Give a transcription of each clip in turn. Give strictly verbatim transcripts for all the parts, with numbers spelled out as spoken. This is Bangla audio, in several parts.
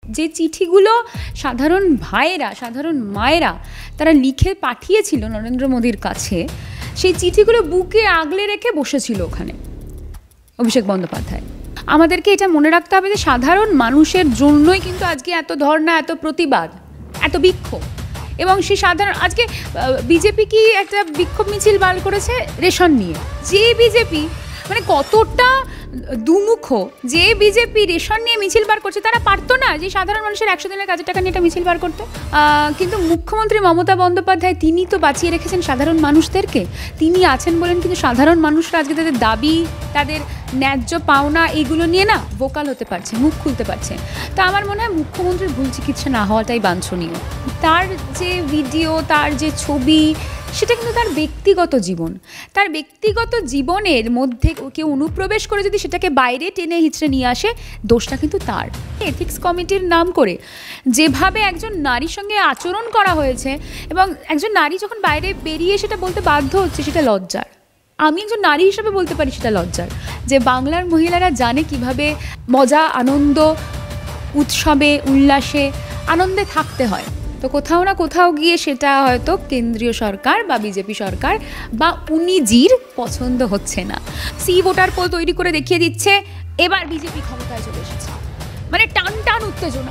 যে চিঠিগুলো সাধারণ ভাইয়েরা সাধারণ মায়েরা তারা লিখে পাঠিয়েছিল নরেন্দ্র মোদীর কাছে, সেই চিঠিগুলো বুকে আগলে রেখে বসেছিল ওখানে অভিষেক বন্দ্যোপাধ্যায়। আমাদেরকে এটা মনে রাখতে হবে যে সাধারণ মানুষের জন্যই কিন্তু আজকে এত ধর্ণা, এত প্রতিবাদ, এত বিক্ষোভ। এবং সেই সাধারণ আজকে বিজেপি কি একটা বিক্ষোভ মিছিল বার করেছে রেশন নিয়ে, যে বিজেপি মানে কতটা দুমুখ, যে বিজেপি রেশন নিয়ে মিছিল বার করছে, তারা পারতো না যে সাধারণ মানুষের একশো দিনের কাজের টাকা নিয়ে একটা মিছিল বার করতে? কিন্তু মুখ্যমন্ত্রী মমতা বন্দ্যোপাধ্যায় তিনি তো বাঁচিয়ে রেখেছেন সাধারণ মানুষদেরকে। তিনি আছেন বলেন কিন্তু সাধারণ মানুষরা আজকে তাদের দাবি, তাদের ন্যায্য পাওনা এগুলো নিয়ে না ভোকাল হতে পারছে, মুখ খুলতে পারছে। তো আমার মনে হয় মুখ্যমন্ত্রীর ভুল চিকিৎসা না হওয়াটাই বাঞ্ছনীয়। তার যে ভিডিও, তার যে ছবি, সেটা কিন্তু তার ব্যক্তিগত জীবন। তার ব্যক্তিগত জীবনের মধ্যে কেউ অনুপ্রবেশ করে যদি সেটাকে বাইরে টেনে হিচড়ে নিয়ে আসে, দোষটা কিন্তু তার। এথিক্স কমিটির নাম করে যেভাবে একজন নারীর সঙ্গে আচরণ করা হয়েছে, এবং একজন নারী যখন বাইরে বেরিয়ে সেটা বলতে বাধ্য হচ্ছে, সেটা লজ্জার। আমি একজন নারী হিসেবে বলতে পারি সেটা লজ্জার, যে বাংলার মহিলারা জানে কিভাবে মজা, আনন্দ, উৎসবে, উল্লাসে, আনন্দে থাকতে হয়। তো কোথাও না কোথাও গিয়ে সেটা হয়তো কেন্দ্রীয় সরকার বা বিজেপি সরকার বা উনিজির পছন্দ হচ্ছে না। সি ভোটার পোল তৈরি করে দেখিয়ে দিচ্ছে এবার বিজেপি ক্ষমতায় চলে এসেছে, মানে টান টান উত্তেজনা।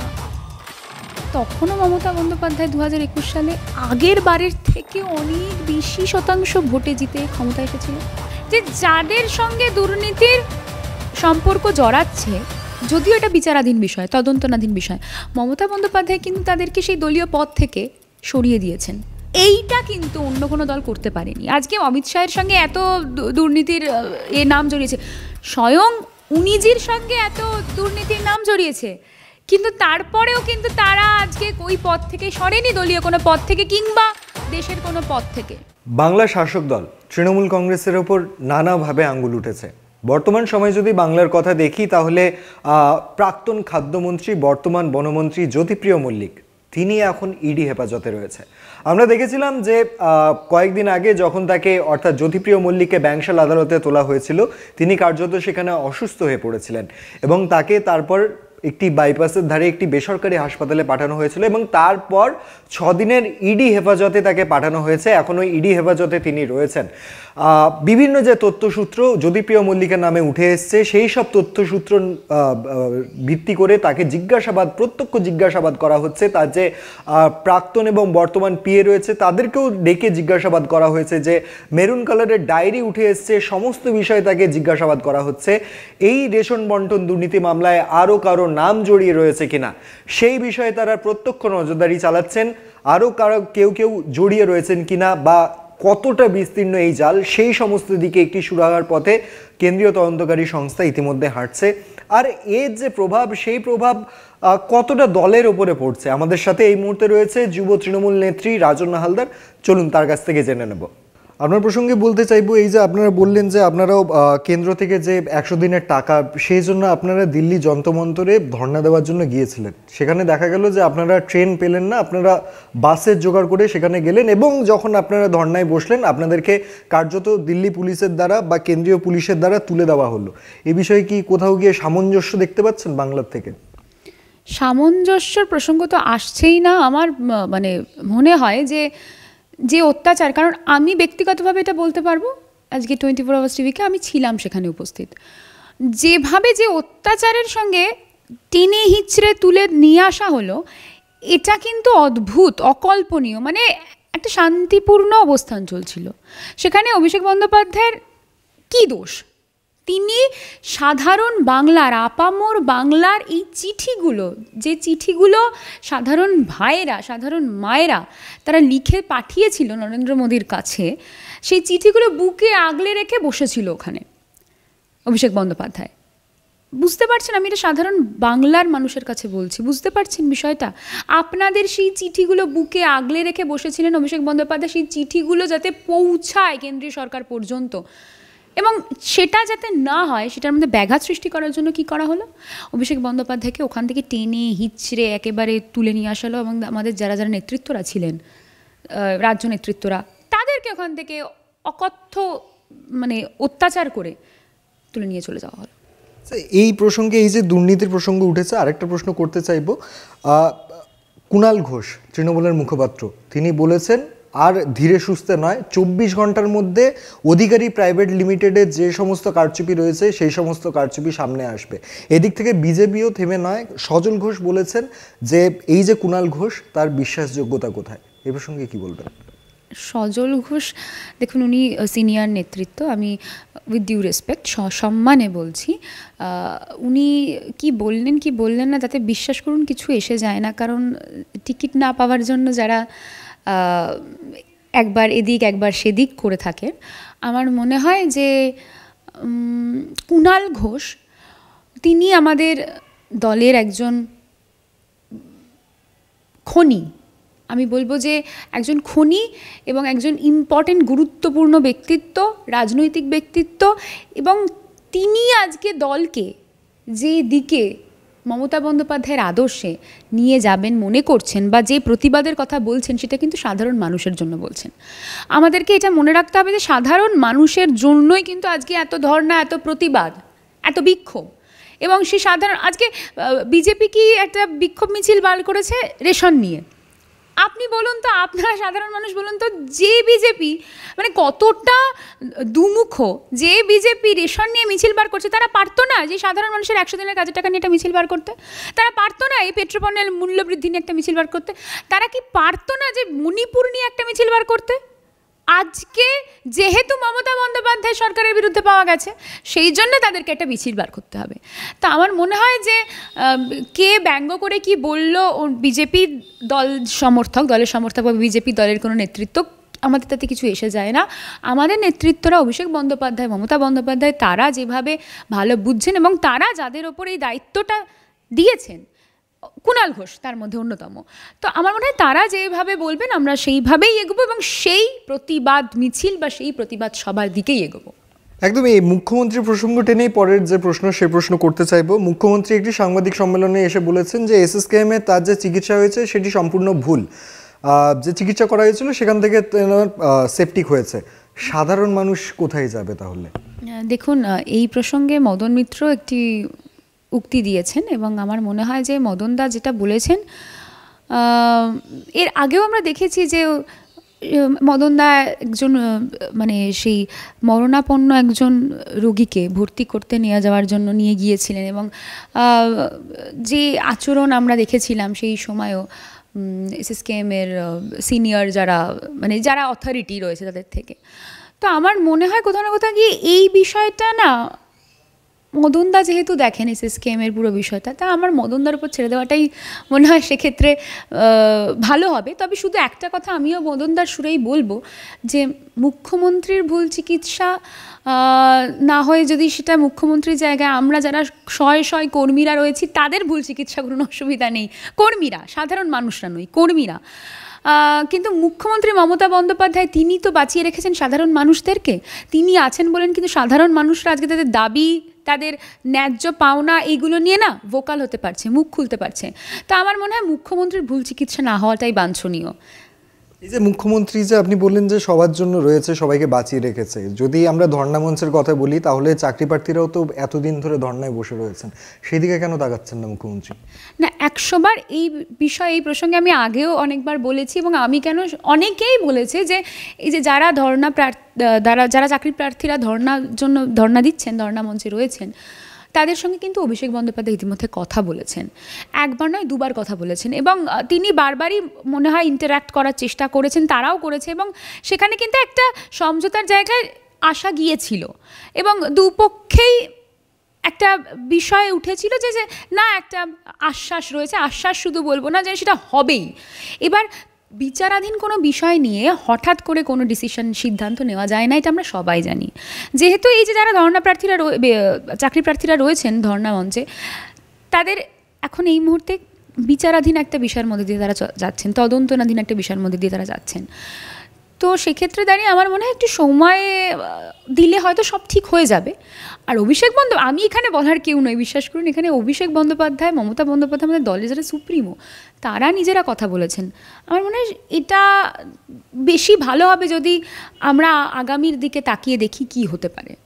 তখনও মমতা বন্দ্যোপাধ্যায় দু হাজার একুশ সালে আগের বারের থেকে অনেক বেশি শতাংশ ভোটে জিতে ক্ষমতায় এসেছিল। যে যাদের সঙ্গে দুর্নীতির সম্পর্ক জড়াচ্ছে, যদিও এটা বিচারাধীন বিষয়, তদন্তনাধীন বিষয়, মমতা বন্দ্যোপাধ্যায় কিন্তু তাদেরকে সেই দলীয় পদ থেকে সরিয়ে দিয়েছেন। এইটা কিন্তু অন্য কোনো দল করতে পারেনি। আজকে অমিত শাহের সঙ্গে এত দুর্নীতির এ নাম জড়িয়েছে, স্বয়ং উনিজির সঙ্গে এত দুর্নীতির নাম জড়িয়েছে, কিন্তু তারপরেও কিন্তু তারা আজকে ওই পদ থেকে সরেনি, দলীয় কোনো পদ থেকে কিংবা দেশের কোনো পদ থেকে। বাংলা শাসক দল তৃণমূল কংগ্রেসের ওপর নানাভাবে আঙ্গুল উঠেছে। বর্তমান সময়ে যদি বাংলার কথা দেখি, তাহলে প্রাক্তন খাদ্যমন্ত্রী, বর্তমান বনমন্ত্রী জ্যোতিপ্রিয় মল্লিক, তিনি এখন ইডি হেফাজতে রয়েছে। আমরা দেখেছিলাম যে কয়েকদিন আগে যখন তাকে, অর্থাৎ জ্যোতিপ্রিয় মল্লিককে ব্যাংশাল আদালতে তোলা হয়েছিল, তিনি কার্যত সেখানে অসুস্থ হয়ে পড়েছিলেন এবং তাকে তারপর একটি বাইপাসের ধারে একটি বেসরকারি হাসপাতালে পাঠানো হয়েছিল এবং তারপর ছদিনের ইডি হেফাজতে তাকে পাঠানো হয়েছে। এখনও ইডি হেফাজতে তিনি রয়েছেন। বিভিন্ন যে তথ্যসূত্র জ্যোতিপ্রিয় মল্লিকের নামে উঠে এসছে, সেই সব তথ্যসূত্র ভিত্তি করে তাকে জিজ্ঞাসাবাদ, প্রত্যক্ষ জিজ্ঞাসাবাদ করা হচ্ছে। তার যে প্রাক্তন এবং বর্তমান পিএ রয়েছে তাদেরকেও ডেকে জিজ্ঞাসাবাদ করা হয়েছে। যে মেরুন কালারের ডায়েরি উঠে এসছে, সমস্ত বিষয়ে তাকে জিজ্ঞাসাবাদ করা হচ্ছে। এই রেশন বন্টন দুর্নীতি মামলায় আরও কারো নাম জড়িয়ে রয়েছে কিনা সেই বিষয়ে তারা প্রত্যক্ষ নজরদারি চালাচ্ছেন। আরও কারো কেউ কেউ জড়িয়ে রয়েছেন কিনা বা কতটা বিস্তীর্ণ এই জাল, সেই সমস্ত দিকে একটি সুরাহার পথে কেন্দ্রীয় তদন্তকারী সংস্থা ইতিমধ্যে হাঁটছে। আর এর যে প্রভাব, সেই প্রভাব কতটা দলের ওপরে পড়ছে, আমাদের সাথে এই মুহূর্তে রয়েছে যুব তৃণমূল নেত্রী রাজন্না হালদার। চলুন তার কাছ থেকে জেনে নেব। আপনার প্রসঙ্গে বলতে চাইবো, এই যে আপনারা বললেন যে আপনারাও কেন্দ্র থেকে যে একশো দিনের টাকা, সেই জন্য আপনারা দিল্লি যন্ত্রমন্তরে ধর্ণা দেওয়ার জন্য গিয়েছিলেন। সেখানে দেখা গেল যে আপনারা ট্রেন পেলেন না, আপনারা বাসের জোগাড় করে সেখানে গেলেন এবং যখন আপনারা ধর্নায় বসলেন আপনাদেরকে কার্যত দিল্লি পুলিশের দ্বারা বা কেন্দ্রীয় পুলিশের দ্বারা তুলে দেওয়া হলো। এ বিষয়ে কি কোথাও গিয়ে সামঞ্জস্য দেখতে পাচ্ছেন বাংলার থেকে? সামঞ্জস্যর প্রসঙ্গ তো আসছেই না। আমার মানে মনে হয় যে যে অত্যাচার, কারণ আমি ব্যক্তিগতভাবে এটা বলতে পারবো, আজকে টোয়েন্টি ফোর আওয়ার্স টিভিকে আমি ছিলাম সেখানে উপস্থিত, যেভাবে যে অত্যাচারের সঙ্গে টেনে হিচড়ে তুলে নিয়ে আসা হলো, এটা কিন্তু অদ্ভুত, অকল্পনীয়। মানে একটা শান্তিপূর্ণ অবস্থান চলছিল সেখানে। অভিষেক বন্দ্যোপাধ্যায়ের কী দোষ? তিনি সাধারণ বাংলার, আপামর বাংলার এই চিঠিগুলো, যে চিঠিগুলো সাধারণ ভাইয়েরা সাধারণ মায়েরা তারা লিখে পাঠিয়েছিল নরেন্দ্র মোদীর কাছে, সেই চিঠিগুলো বুকে আগলে রেখে বসেছিল ওখানে অভিষেক বন্দ্যোপাধ্যায়। বুঝতে পারছেন, আমি এটা সাধারণ বাংলার মানুষের কাছে বলছি, বুঝতে পারছেন বিষয়টা? আপনাদের সেই চিঠিগুলো বুকে আগলে রেখে বসেছিলেন অভিষেক বন্দ্যোপাধ্যায়, সেই চিঠিগুলো যাতে পৌঁছায় কেন্দ্রীয় সরকার পর্যন্ত, এবং সেটা যাতে না হয় সেটার মধ্যে ব্যাঘাত সৃষ্টি করার জন্য কি করা হলো? অভিষেক বন্দ্যোপাধ্যায়কে ওখান থেকে টেনে হিচড়ে একেবারে তুলে নিয়ে আসা হলো এবং আমাদের যারা যারা নেতৃত্বরা ছিলেন, রাজ্য নেতৃত্বরা, তাদেরকে ওখান থেকে অকথ্য মানে অত্যাচার করে তুলে নিয়ে চলে যাওয়া হলো। এই প্রসঙ্গে এই যে দুর্নীতির প্রসঙ্গ উঠেছে, আরেকটা প্রশ্ন করতে চাইব। কুণাল ঘোষ তৃণমূলের মুখপাত্র, তিনি বলেছেন আর ধীরে সুস্থে নয়, চব্বিশ ঘন্টার মধ্যে অধিকারী প্রাইভেট লিমিটেডের যে সমস্ত কারচুপি রয়েছে সেই সমস্ত কারচুপি সামনে আসবে। এদিক থেকে বিজেপিও থেমে নয়। সজল ঘোষ বলেছেন যে এই যে কুণাল ঘোষ, তার বিশ্বাসযোগ্যতা কোথায়? এ প্রসঙ্গে কি বলবেন? সজল ঘোষ, দেখুন উনি সিনিয়র নেতৃত্ব, আমি উইথ ডিউ রেসপেক্ট সম্মানে বলছি, উনি কি বললেন কি বললেন না তাতে বিশ্বাস করুন কিছু এসে যায় না। কারণ টিকিট না পাওয়ার জন্য যারা একবার এদিক একবার সেদিক করে থাকে, আমার মনে হয় যে কুণাল ঘোষ তিনি আমাদের দলের একজন খনি, আমি বলবো যে একজন খনি এবং একজন ইম্পর্টেন্ট গুরুত্বপূর্ণ ব্যক্তিত্ব, রাজনৈতিক ব্যক্তিত্ব, এবং তিনি আজকে দলকে যে দিকে মমতা বন্দ্যোপাধ্যায়ের আদর্শে নিয়ে যাবেন মনে করছেন বা যে প্রতিবাদের কথা বলছেন, সেটা কিন্তু সাধারণ মানুষের জন্য বলছেন। আমাদেরকে এটা মনে রাখতে হবে যে সাধারণ মানুষের জন্যই কিন্তু আজকে এত ধর্ণা, এত প্রতিবাদ, এত বিক্ষোভ। এবং সেই সাধারণ আজকে বিজেপি কি একটা বিক্ষোভ মিছিল বার করেছে রেশন নিয়ে, আপনি বলুন তো, আপনারা সাধারণ মানুষ বলুন তো, যে বিজেপি মানে কতটা দুমুখ, যে বিজেপি রেশন নিয়ে মিছিল বার করছে, তারা পারতো না যে সাধারণ মানুষের একশো দিনের কাজের টাকা নিয়ে একটা মিছিল বার করতে? তারা পারতো না এই পেট্রোপণ্যের মূল্য বৃদ্ধি নিয়ে একটা মিছিল বার করতে? তারা কি পারতো না যে মণিপুর নিয়ে একটা মিছিল বার করতে? আজকে যেহেতু মমতা বন্দ্যোপাধ্যায় সরকারের বিরুদ্ধে পাওয়া গেছে, সেই জন্য তাদেরকে একটা মিছিল বার করতে হবে। তো আমার মনে হয় যে কে ব্যঙ্গ করে কি বললো, বিজেপি দল সমর্থক, দলের সমর্থক বা বিজেপি দলের কোনো নেতৃত্ব, আমাদের তাতে কিছু এসে যায় না। আমাদের নেতৃত্বরা অভিষেক বন্দ্যোপাধ্যায়, মমতা বন্দ্যোপাধ্যায়, তারা যেভাবে ভালো বুঝছেন এবং তারা যাদের ওপর এই দায়িত্বটা দিয়েছেন, কুণাল ঘোষ তার মধ্যে অন্যতম, তো আমার মনে হয় তারা যেভাবে বলবেন আমরা সেইভাবেই এগোবো এবং সেই প্রতিবাদ মিছিল বা সেই প্রতিবাদ সবার দিকেই এগোবো। একদম এই মুখ্যমন্ত্রী প্রসঙ্গ টেনেই পরের যে প্রশ্ন সে প্রশ্ন করতে চাইবো। মুখ্যমন্ত্রী একটি সাংবাদিক সম্মেলনে এসে বলেছেন যে এসএসকেএমে তার যে চিকিৎসা হয়েছে সেটি সম্পূর্ণ ভুল, যে চিকিৎসা করা হয়েছিল সেখান থেকে সেপটিক হয়েছে। সাধারণ মানুষ কোথায় যাবে তাহলে? দেখুন, এই প্রসঙ্গে মদন মিত্র একটি উক্তি দিয়েছেন এবং আমার মনে হয় যে মদনদা যেটা বলেছেন, এর আগেও আমরা দেখেছি যে মদনদা একজন মানে সেই মরণাপন্ন একজন রোগীকে ভর্তি করতে নিয়ে যাওয়ার জন্য নিয়ে গিয়েছিলেন এবং যে আচরণ আমরা দেখেছিলাম সেই সময়ও এসএসকেএমের সিনিয়র যারা মানে যারা অথরিটি রয়েছে তাদের থেকে। তো আমার মনে হয় কোথাও না কোথাও গিয়ে এই বিষয়টা না, মদনদা যেহেতু দেখেন এসএসকেএমের পুরো বিষয়টা, তা আমার মদনদার উপর ছেড়ে দেওয়াটাই মনে হয় সেক্ষেত্রে ভালো হবে। তবে শুধু একটা কথা আমিও মদনদার সুরেই বলবো যে মুখ্যমন্ত্রীর ভুল চিকিৎসা না হয়ে যদি সেটা মুখ্যমন্ত্রীর জায়গায় আমরা যারা শয়ে শয়ে কর্মীরা রয়েছি তাদের ভুল চিকিৎসা কোনো অসুবিধা নেই। কর্মীরা, সাধারণ মানুষরা নই, কর্মীরা। কিন্তু মুখ্যমন্ত্রী মমতা বন্দ্যোপাধ্যায় তিনি তো বাঁচিয়ে রেখেছেন সাধারণ মানুষদেরকে, তিনি আছেন বলেন কিন্তু সাধারণ মানুষরা আজকে তাদের দাবি, তাদের ন্যায্য পাওনা এইগুলো নিয়ে না ভোকাল হতে পারছে, মুখ খুলতে পারছে। তো আমার মনে হয় মুখ্যমন্ত্রীর ভুল চিকিৎসা না হওয়াটাই বাঞ্ছনীয়। এই যে মুখ্যমন্ত্রী যে আপনি বললেন যে সবার জন্য রয়েছে, সবাইকে বাঁচিয়ে রেখেছে, যদি আমরা ধর্ণা মঞ্চের কথা বলি তাহলে চাকরি প্রার্থীরাও তো এতদিন ধরে ধর্ণায় বসে রয়েছেন, সেদিকে কেন তাকাচ্ছেন না মুখ্যমন্ত্রী? না, একশোবার এই বিষয়ে এই প্রসঙ্গে আমি আগেও অনেকবার বলেছি এবং আমি কেন অনেকেই বলেছে যে এই যে যারা ধর্ণা প্রার্থী যারা যারা চাকরি প্রার্থীরা ধর্ণার জন্য ধর্ণা দিচ্ছেন, ধর্ণা মঞ্চে রয়েছেন, তাদের সঙ্গে কিন্তু অভিষেক বন্দ্যোপাধ্যায় ইতিমধ্যে কথা বলেছেন, একবার নয় দুবার কথা বলেছেন এবং তিনি বারবারই মনে হয় ইন্টারঅ্যাক্ট করার চেষ্টা করেছেন, তারাও করেছে এবং সেখানে কিন্তু একটা সমঝোতার জায়গায় আসা গিয়েছিল এবং দুপক্ষেই একটা বিষয় উঠেছিল যে যে না একটা আশ্বাস রয়েছে, আশ্বাস শুধু বলবো না যে সেটা হবেই। এবার বিচারাধীন কোনো বিষয় নিয়ে হঠাৎ করে কোনো ডিসিশন সিদ্ধান্ত নেওয়া যায় না, এটা আমরা সবাই জানি। যেহেতু এই যে যারা ধর্ণা প্রার্থীরা চাকরি প্রার্থীরা রয়েছেন ধর্ণা মঞ্চে, তাদের এখন এই মুহূর্তে বিচারাধীন একটা বিষয়ের মধ্যে দিয়ে তারা যাচ্ছেন, তদন্তনাধীন একটা বিষয়ের মধ্যে দিয়ে তারা যাচ্ছেন। তো সেক্ষেত্রে দাঁড়িয়ে আমার মনে হয় একটু সময় দিলে হয়তো সব ঠিক হয়ে যাবে। আর অভিষেক বন্দ্যোপাধ্যায়, আমি এখানে বলার কেউ নয়, বিশ্বাস করুন, এখানে অভিষেক বন্দ্যোপাধ্যায়, মমতা বন্দ্যোপাধ্যায়, আমাদের দলের যারা সুপ্রিমো, তারা নিজেরা কথা বলেছেন। আমার মনে হয় এটা বেশি ভালো হবে যদি আমরা আগামীর দিকে তাকিয়ে দেখি কি হতে পারে।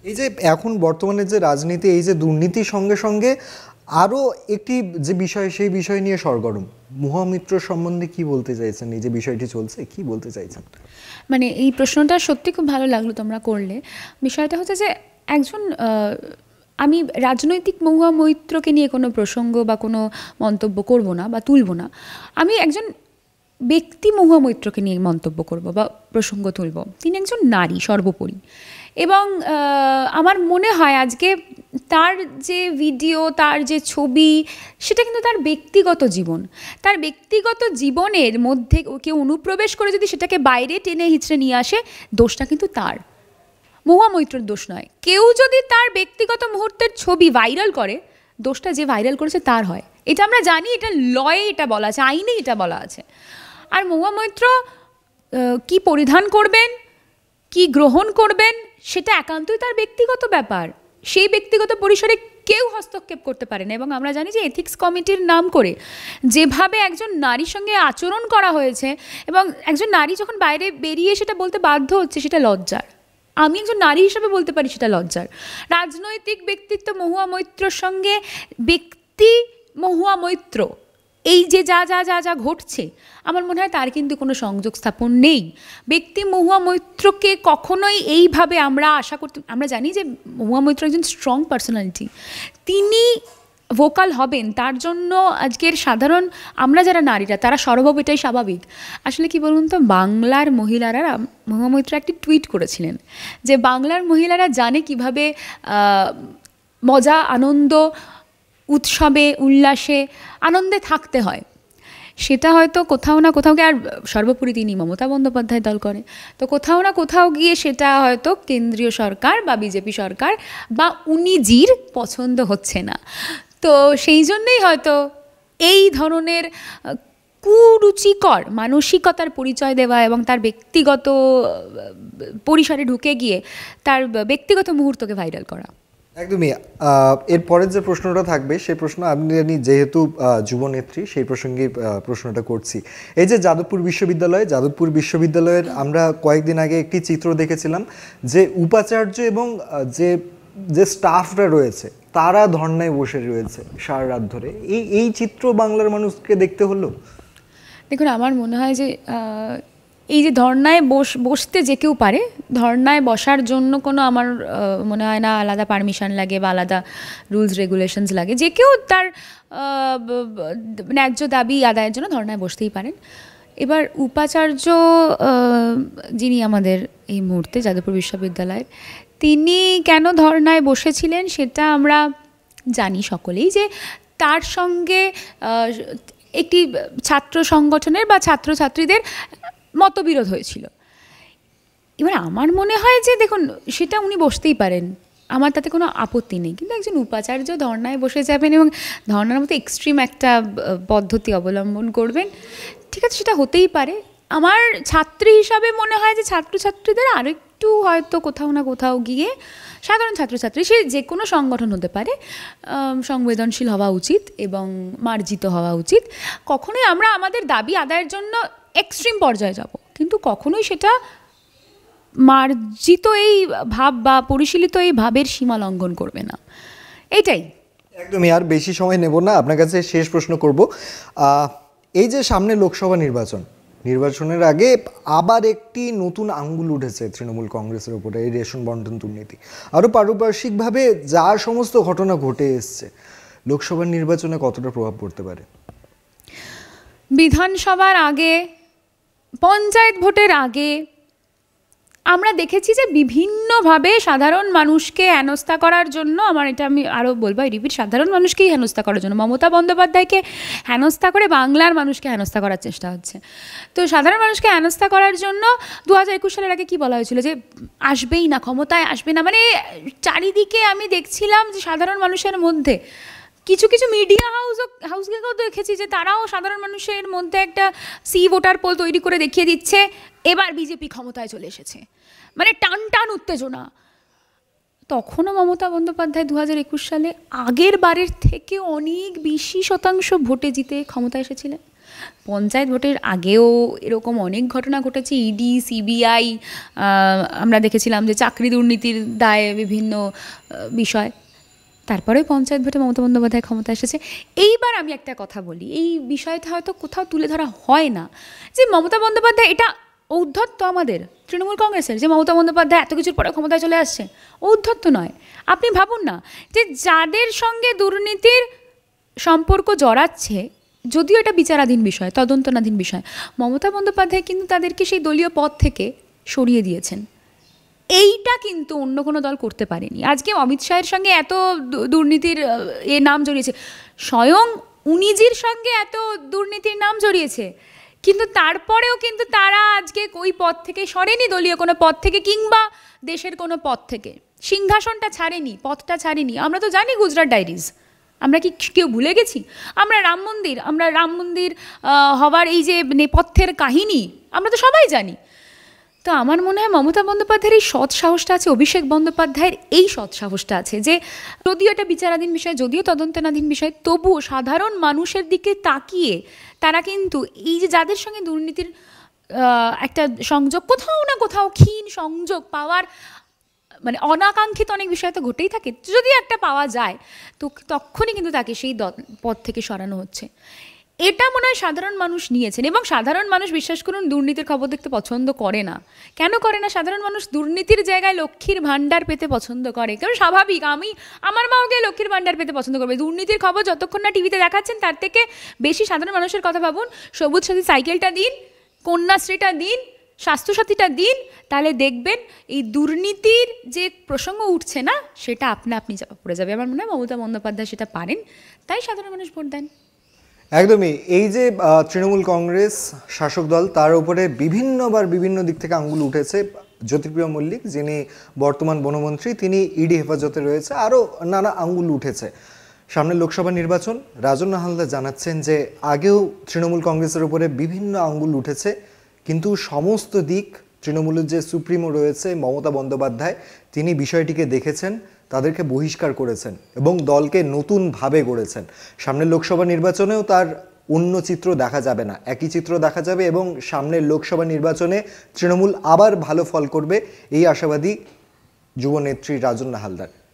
এই যে এখন বর্তমানে যে রাজনীতি, এই যে দুর্নীতির সঙ্গে সঙ্গে আরও একটি যে বিষয়, সেই বিষয় নিয়ে সরগরম, মহামিত্র সম্বন্ধে কি বলতে চাইছেন? এই যে বিষয়টি চলছে, কি বলতে চাইছেন? মানে এই প্রশ্নটা সত্যি খুব ভালো লাগলো তোমরা করলে। বিষয়টা হচ্ছে যে একজন, আমি রাজনৈতিক মহুয়া মৈত্রকে নিয়ে কোনো প্রসঙ্গ বা কোনো মন্তব্য করব না বা তুলব না। আমি একজন ব্যক্তি মহুয়া মৈত্রকে নিয়ে মন্তব্য করব বা প্রসঙ্গ তুলব। তিনি একজন নারী সর্বোপরি, এবং আমার মনে হয় আজকে তার যে ভিডিও, তার যে ছবি, সেটা কিন্তু তার ব্যক্তিগত জীবন। তার ব্যক্তিগত জীবনের মধ্যে কেউ অনুপ্রবেশ করে যদি সেটাকে বাইরে টেনে হিচড়ে নিয়ে আসে, দোষটা কিন্তু তার, মহুয়া মৈত্রর দোষ নয়। কেউ যদি তার ব্যক্তিগত মুহূর্তের ছবি ভাইরাল করে, দোষটা যে ভাইরাল করেছে তার হয়। এটা আমরা জানি, এটা লয়ে এটা বলা আছে, আইনে এটা বলা আছে। আর মহুয়া মৈত্র কি পরিধান করবেন, কি গ্রহণ করবেন, সেটা একান্তই তার ব্যক্তিগত ব্যাপার। সেই ব্যক্তিগত পরিসরে কেউ হস্তক্ষেপ করতে পারে না। এবং আমরা জানি যে এথিক্স কমিটির নাম করে যেভাবে একজন নারীর সঙ্গে আচরণ করা হয়েছে, এবং একজন নারী যখন বাইরে বেরিয়ে সেটা বলতে বাধ্য হচ্ছে, সেটা লজ্জার। আমি একজন নারী হিসেবে বলতে পারি সেটা লজ্জার। রাজনৈতিক ব্যক্তিত্ব মহুয়া মৈত্রর সঙ্গে ব্যক্তি মহুয়া মৈত্র, এই যে যা যা যা যা ঘটছে, আমার মনে হয় তার কিন্তু কোনো সংযোগ স্থাপন নেই। ব্যক্তি মহুয়া মৈত্রকে কখনোই এইভাবে আমরা আশা করতে, আমরা জানি যে মহুয়া মৈত্র একজন স্ট্রং পার্সোনালিটি, তিনি ভোকাল হবেন। তার জন্য আজকের সাধারণ আমরা যারা নারীরা, তারা সরবব, এটাই স্বাভাবিক। আসলে কি বলুন তো, বাংলার মহিলারা, মহুয়া মৈত্র একটি টুইট করেছিলেন যে বাংলার মহিলারা জানে কিভাবে মজা, আনন্দ, উৎসবে, উল্লাসে, আনন্দে থাকতে হয়। সেটা হয়তো কোথাও না কোথাও গিয়ে, আর সর্বোপরি তিনি মমতা বন্দ্যোপাধ্যায় দল করে, তো কোথাও না কোথাও গিয়ে সেটা হয়তো কেন্দ্রীয় সরকার বা বিজেপি সরকার বা উনি জির পছন্দ হচ্ছে না। তো সেই জন্যেই হয়তো এই ধরনের কুরুচিকর মানসিকতার পরিচয় দেওয়া এবং তার ব্যক্তিগত পরিসরে ঢুকে গিয়ে তার ব্যক্তিগত মুহূর্তকে ভাইরাল করা। একদমই। এরপরের যে প্রশ্নটা থাকবে সেই প্রশ্ন আপনি যেহেতু যুবনেত্রী, সেই প্রসঙ্গে প্রশ্নটা করছি। এই যে যাদবপুর বিশ্ববিদ্যালয়, যাদবপুর বিশ্ববিদ্যালয়ের আমরা কয়েকদিন আগে একটি চিত্র দেখেছিলাম যে উপাচার্য এবং যে যে স্টাফরা রয়েছে তারা ধর্নায় বসে রয়েছে সারা রাত ধরে। এই এই চিত্র বাংলার মানুষকে দেখতে হলো। দেখুন, আমার মনে হয় যে এই যে ধর্নায় বস বসতে যে কেউ পারে, ধর্নায় বসার জন্য কোনো আমার মনে হয় না আলাদা পারমিশন লাগে বা আলাদা রুলস রেগুলেশনস লাগে। যে কেউ তার ন্যায্য দাবি আদায়ের জন্য ধর্নায় বসতেই পারেন। এবার উপাচার্য যিনি আমাদের এই মুহূর্তে যাদবপুর বিশ্ববিদ্যালয়ের, তিনি কেন ধর্নায় বসেছিলেন সেটা আমরা জানি সকলেই, যে তার সঙ্গে একটি ছাত্র সংগঠনের বা ছাত্রছাত্রীদের মতবিরোধ হয়েছিল। এবার আমার মনে হয় যে দেখুন, সেটা উনি বসতেই পারেন, আমার তাতে কোনো আপত্তি নেই। কিন্তু একজন উপাচার্য ধর্নায় বসে যাবেন এবং ধর্নার মতো এক্সট্রিম একটা পদ্ধতি অবলম্বন করবেন, ঠিক আছে, সেটা হতেই পারে। আমার ছাত্রী হিসাবে মনে হয় যে ছাত্রছাত্রীদের আরেকটু হয়তো কোথাও না কোথাও গিয়ে, সাধারণ ছাত্রছাত্রী, সে যে কোনো সংগঠন হতে পারে, সংবেদনশীল হওয়া উচিত এবং মার্জিত হওয়া উচিত। কখনোই আমরা আমাদের দাবি আদায়ের জন্য এক্সট্রিম পর্যায়ে যাব, কিন্তু কখনোই সেটা মার্জিত এই ভাব বা পরিশীলিত এই ভাবের সীমা লঙ্ঘন করবে না, এইটাই। একদমই। আর বেশি সময় নেব না, আপনার কাছে শেষ প্রশ্ন করব। এই যে সামনে লোকসভা নির্বাচন, নির্বাচনের আগে আবার একটি নতুন আঙ্গুল উঠেছে তৃণমূল কংগ্রেসের উপরে, এই রেশন বন্টন দুর্নীতি। আরও পারিপার্শ্বিকভাবে যা সমস্ত ঘটনা ঘটে এসছে, লোকসভা নির্বাচনে কতটা প্রভাব পড়তে পারে? বিধানসভার আগে, পঞ্চায়েত ভোটের আগে আমরা দেখেছি যে বিভিন্নভাবে সাধারণ মানুষকে হেনস্থা করার জন্য, আমার এটা আমি আরও বলবো, রিপিট, সাধারণ মানুষকেই হেনস্থা করার জন্য, মমতা বন্দ্যোপাধ্যায়কে হেনস্থা করে বাংলার মানুষকে হেনস্থা করার চেষ্টা হচ্ছে। তো সাধারণ মানুষকে হেনস্থা করার জন্য দু হাজার একুশ সালের আগে কী বলা হয়েছিল, যে আসবেই না, ক্ষমতায় আসবে না। মানে চারিদিকে আমি দেখছিলাম যে সাধারণ মানুষের মধ্যে কিছু কিছু মিডিয়া হাউস হাউসকেও দেখেছি যে তারাও সাধারণ মানুষের মধ্যে একটা সি ভোটার পোল তৈরি করে দেখিয়ে দিচ্ছে এবার বিজেপি ক্ষমতায় চলে এসেছে, মানে টান টান উত্তেজনা। তখনও মমতা বন্দ্যোপাধ্যায় দু হাজার একুশ সালে আগের বারের থেকে অনেক বেশি শতাংশ ভোটে জিতে ক্ষমতা এসেছিলেন। পঞ্চায়েত ভোটের আগেও এরকম অনেক ঘটনা ঘটেছে, ইডি, সিবিআই, আমরা দেখেছিলাম যে চাকরি দুর্নীতির দায়ে বিভিন্ন বিষয়, তারপরে পঞ্চায়েত ভোটে মমতা বন্দ্যোপাধ্যায় ক্ষমতা এসেছে। এইবার আমি একটা কথা বলি, এই বিষয়টা হয়তো কোথাও তুলে ধরা হয় না, যে মমতা বন্দ্যোপাধ্যায়, এটা ঔদ্ধত্য আমাদের তৃণমূল কংগ্রেসের যে মমতা বন্দ্যোপাধ্যায় এত কিছুর পরে ক্ষমতায় চলে আসছে, ঔদ্ধত্য নয়। আপনি ভাবুন না যে যাদের সঙ্গে দুর্নীতির সম্পর্ক জড়াচ্ছে, যদিও এটা বিচারাধীন বিষয়, তদন্তনাধীন বিষয়, মমতা বন্দ্যোপাধ্যায় কিন্তু তাদেরকে সেই দলীয় পদ থেকে সরিয়ে দিয়েছেন। এইটা কিন্তু অন্য কোনো দল করতে পারেনি। আজকে অমিত শাহের সঙ্গে এত দুর্নীতির এ নাম জড়িয়েছে, স্বয়ং উনিজির সঙ্গে এত দুর্নীতির নাম জড়িয়েছে, কিন্তু তারপরেও কিন্তু তারা আজকে ওই পদ থেকে সরেনি, দলীয় কোনো পদ থেকে কিংবা দেশের কোনো পদ থেকে, সিংহাসনটা ছাড়েনি, পদটা ছাড়েনি। আমরা তো জানি গুজরাট ডায়েরিজ, আমরা কি কেউ ভুলে গেছি? আমরা রাম মন্দির, আমরা রাম মন্দির হওয়ার এই যে নেপথ্যের কাহিনী আমরা তো সবাই জানি। তো আমার মনে হয় মমতা বন্দ্যোপাধ্যায়ের এই সৎ সাহসটা আছে, অভিষেক বন্দ্যোপাধ্যায়ের এই সৎ সাহসটা আছে, যে যদিও এটা বিচারাধীন বিষয়, যদিও তদন্তনাধীন বিষয়, তবুও সাধারণ মানুষের দিকে তাকিয়ে তারা কিন্তু এই যে যাদের সঙ্গে দুর্নীতির একটা সংযোগ, কোথাও না কোথাও ক্ষীণ সংযোগ পাওয়ার, মানে অনাকাঙ্ক্ষিত অনেক বিষয় তো ঘটেই থাকে, যদি একটা পাওয়া যায় তো তখনই কিন্তু তাকে সেই পদ থেকে সরানো হচ্ছে। এটা মনে হয় সাধারণ মানুষ নিয়েছেন, এবং সাধারণ মানুষ, বিশ্বাস করুন, দুর্নীতির খবর দেখতে পছন্দ করে না। কেন করে না? সাধারণ মানুষ দুর্নীতির জায়গায় লক্ষ্মীর ভাণ্ডার পেতে পছন্দ করে, কারণ স্বাভাবিক, আমি আমার মাও গিয়ে লক্ষ্মীর ভাণ্ডার পেতে পছন্দ করবে। দুর্নীতির খবর যতক্ষণ না টিভিতে দেখাচ্ছেন, তার থেকে বেশি সাধারণ মানুষের কথা ভাবুন। সবুজ সাথী সাইকেলটা দিন, কন্যাশ্রীটা দিন, স্বাস্থ্যসাথীটা দিন, তাহলে দেখবেন এই দুর্নীতির যে প্রসঙ্গ উঠছে না, সেটা আপনা আপনি পড়ে যাবে। আমার মনে হয় মমতা বন্দ্যোপাধ্যায় সেটা পারেন, তাই সাধারণ মানুষ ভোট দেন। একদমই। এই যে তৃণমূল কংগ্রেস শাসক দল, তার উপরে বিভিন্নবার বিভিন্ন দিক থেকে আঙ্গুল উঠেছে। জ্যোতিপ্রিয় মল্লিক, যিনি বর্তমান বনমন্ত্রী, তিনি ইডি হেফাজতে রয়েছে, আরও নানা আঙ্গুল উঠেছে। সামনে লোকসভা নির্বাচন, রাজন্য হালদার জানাচ্ছেন যে আগেও তৃণমূল কংগ্রেসের উপরে বিভিন্ন আঙ্গুল উঠেছে, কিন্তু সমস্ত দিক তৃণমূলের যে সুপ্রিমো রয়েছে মমতা বন্দ্যোপাধ্যায়, তিনি বিষয়টিকে দেখেছেন, তাদেরকে বহিষ্কার করেছেন এবং দলকে নতুনভাবে গড়েছেন। সামনের লোকসভা নির্বাচনেও তার অন্য চিত্র দেখা যাবে না, একই চিত্র দেখা যাবে, এবং সামনের লোকসভা নির্বাচনে তৃণমূল আবার ভালো ফল করবে, এই আশাবাদী যুবনেত্রী রাজন্য হালদার।